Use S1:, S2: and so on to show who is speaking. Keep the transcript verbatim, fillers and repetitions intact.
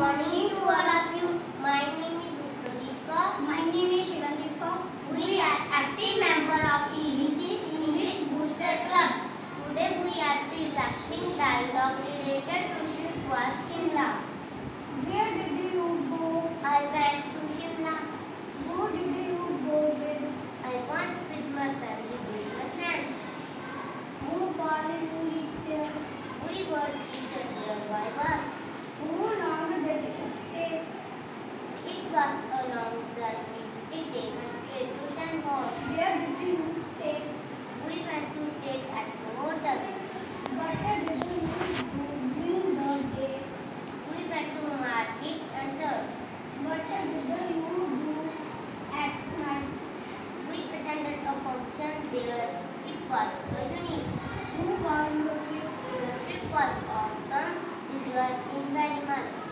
S1: morning to all of you. My name is Husandeep.
S2: My name is Shivandeep.
S1: We are active member of E B C English Booster Club. Today we are presenting dialogue related to trip was Shimla.
S2: Where did you go?
S1: I went to Shimla.
S2: Who did you go with?
S1: I went with my family with my friends.
S2: Who called you there?
S1: We were treated there by bus.
S2: How long did it take?
S1: It was a long journey. It taken eight to ten hours.
S2: Where did you stay?
S1: We went to stay at the hotel.
S2: What did you do during the day?
S1: We went to market and church.
S2: What did you do at night?
S1: We attended a function there. It was a unique.
S2: Who was your trip?
S1: The trip was awesome. Enjoyed it very much.